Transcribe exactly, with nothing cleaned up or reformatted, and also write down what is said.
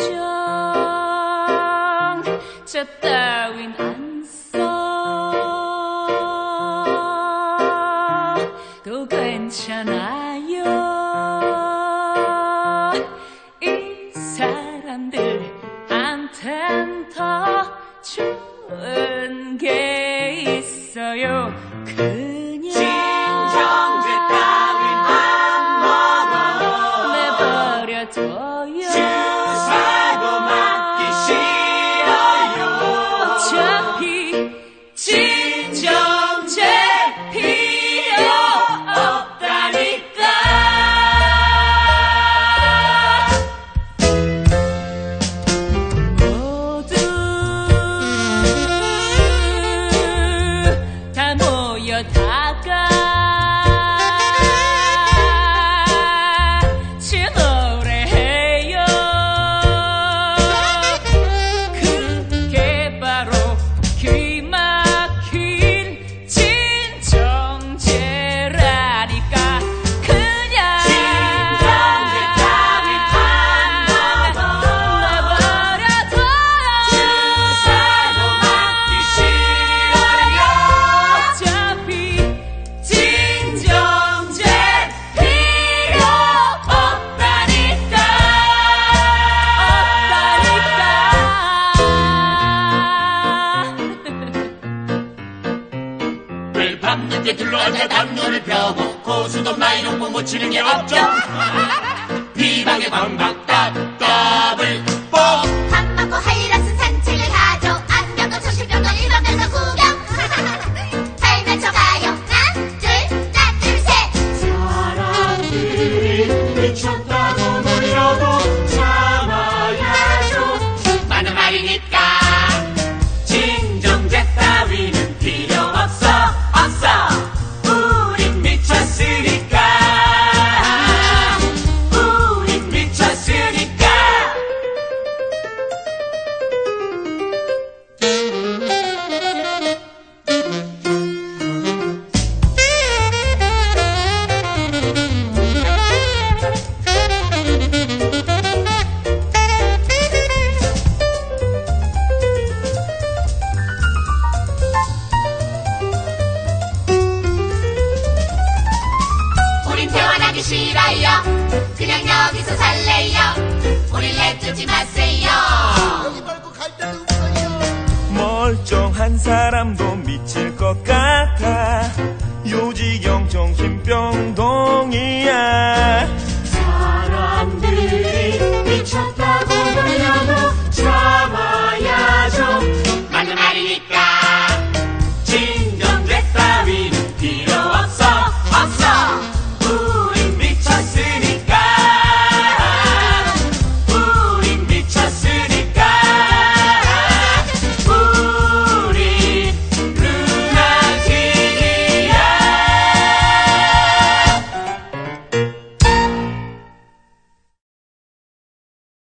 저 따윈 안 써. 또 괜찮아요. 이 사람들한텐 더 좋은 게 있어요. 그냥 진정제 따윈 안 먹어. 내버려둬요. 주사도 맞기 싫어요. 어차피 진정제 필요 없다니까. 모두 다 모여다가 같이 노래해요. 그게 바로 기막힌 진정제라니까. 그냥 진정제 따윈 안 먹어. 내버려둬요. 주사도 맞기 싫어요. 어차피 진정제 필요 없다니까. 없다니까. 매일 밤늦게 둘러앉아 담요를 펴고 고수도 마이롱 못 치는 게 없죠. 비방의 방방 답답을 뽕. 밥 먹고 하이라스 산책을 가죠. 안경도 초실병도 일반면서 구경. 살면 쳐가요. 하나 둘 하나 둘 셋. 사람들이 미쳤다고 놀려도 참아야죠. 많은 말이니까 진정제 따위는 필요 없어 없어. 우린 미쳤으니까. 우린 미쳤으니까. 우린 태어나기 싫어요. 그냥 여기서 살래요. 우릴 내쫓지 마세요. 멀쩡한 사람도 미칠 것 같아. 요지경 정신병동이야.